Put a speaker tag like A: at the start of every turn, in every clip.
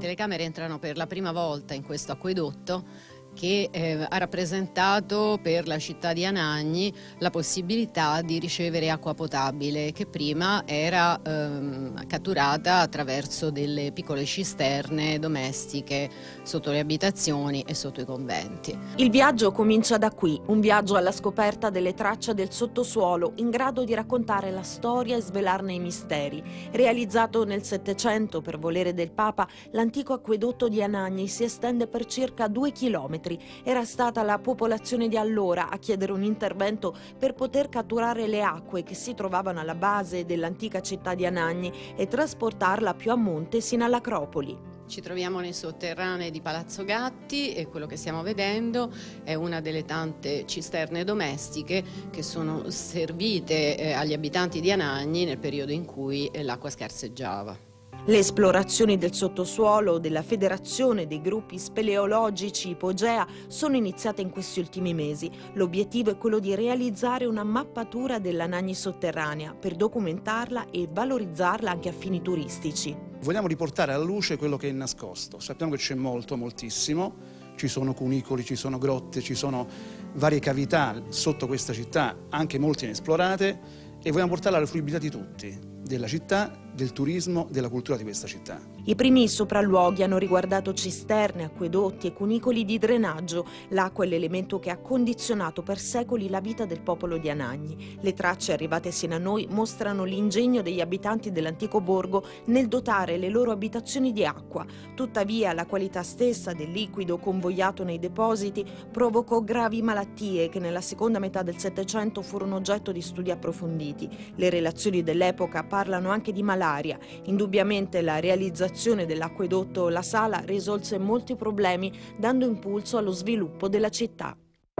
A: telecamere entrano per la prima volta in questo acquedotto che ha rappresentato per la città di Anagni la possibilità di ricevere acqua potabile, che prima era catturata attraverso delle piccole cisterne domestiche sotto le abitazioni e sotto i conventi.
B: Il viaggio comincia da qui, un viaggio alla scoperta delle tracce del sottosuolo in grado di raccontare la storia e svelarne i misteri. Realizzato nel Settecento per volere del Papa, l'antico acquedotto di Anagni si estende per circa 2 chilometri. Era stata la popolazione di allora a chiedere un intervento per poter catturare le acque che si trovavano alla base dell'antica città di Anagni e trasportarla più a monte sino all'Acropoli.
A: Ci troviamo nei sotterranei di Palazzo Gatti e quello che stiamo vedendo è una delle tante cisterne domestiche che sono servite agli abitanti di Anagni nel periodo in cui l'acqua scarseggiava.
B: Le esplorazioni del sottosuolo della Federazione dei Gruppi Speleologici Ipogea sono iniziate in questi ultimi mesi. L'obiettivo è quello di realizzare una mappatura dell'Anagni sotterranea per documentarla e valorizzarla anche a fini turistici.
C: Vogliamo riportare alla luce quello che è nascosto. Sappiamo che c'è moltissimo, ci sono cunicoli, ci sono grotte, ci sono varie cavità sotto questa città, anche molte inesplorate, e vogliamo portarla alla fruibilità di tutti, della città, del turismo, della cultura di questa città.
B: I primi sopralluoghi hanno riguardato cisterne, acquedotti e cunicoli di drenaggio. L'acqua è l'elemento che ha condizionato per secoli la vita del popolo di Anagni. Le tracce arrivate sino a noi mostrano l'ingegno degli abitanti dell'antico borgo nel dotare le loro abitazioni di acqua. Tuttavia la qualità stessa del liquido convogliato nei depositi provocò gravi malattie che nella seconda metà del Settecento furono oggetto di studi approfonditi. Le relazioni dell'epoca parlano anche di malaria. Indubbiamente la realizzazione dell'acquedotto La Sala risolse molti problemi, dando impulso allo sviluppo della città.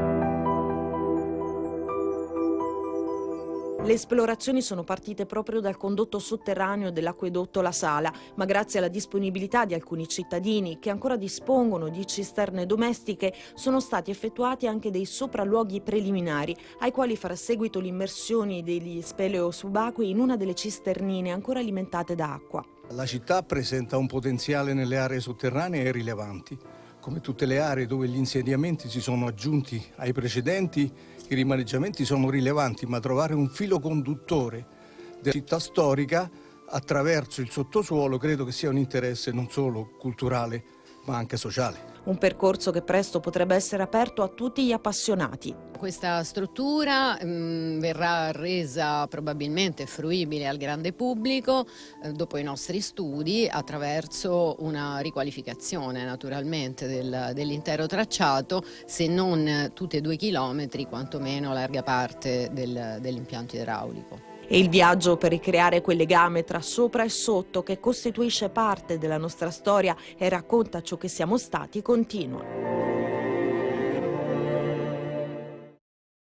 B: Le esplorazioni sono partite proprio dal condotto sotterraneo dell'acquedotto La Sala, ma grazie alla disponibilità di alcuni cittadini che ancora dispongono di cisterne domestiche sono stati effettuati anche dei sopralluoghi preliminari, ai quali farà seguito l'immersione degli speleo-subacquei in una delle cisternine ancora alimentate da acqua.
D: La città presenta un potenziale nelle aree sotterranee rilevanti. Come tutte le aree dove gli insediamenti si sono aggiunti ai precedenti, i rimaneggiamenti sono rilevanti, ma trovare un filo conduttore della città storica attraverso il sottosuolo credo che sia un interesse non solo culturale, ma anche sociale.
B: Un percorso che presto potrebbe essere aperto a tutti gli appassionati.
A: Questa struttura verrà resa probabilmente fruibile al grande pubblico dopo i nostri studi attraverso una riqualificazione naturalmente dell'intero tracciato, se non tutti e 2 chilometri, quantomeno larga parte dell'impianto idraulico.
B: E il viaggio per ricreare quel legame tra sopra e sotto che costituisce parte della nostra storia e racconta ciò che siamo stati continua.